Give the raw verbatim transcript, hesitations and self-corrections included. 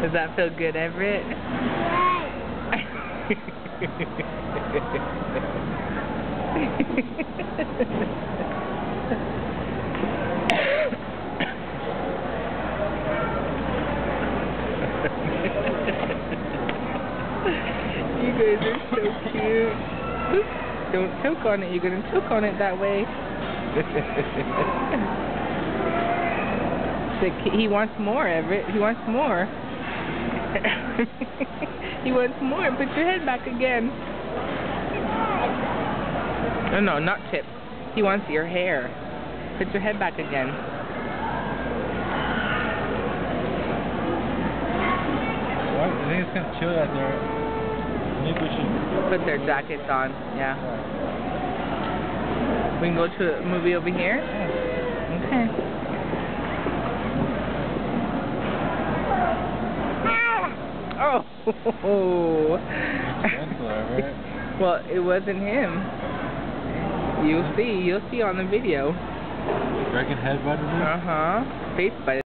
Does that feel good, Everett? You guys are so cute. Don't choke on it. You're gonna choke on it that way. He wants more, Everett. He wants more. He wants more. Put your head back again. No, no, not Chip. He wants your hair. Put your head back again. What? I think it's kind of chilly out there. Maybe we should put their jackets on. Yeah. We can go to a movie over here? Yeah. Okay. Oh! Well, it wasn't him. You'll see. You'll see on the video. Dragon head button? Uh-huh. Face button.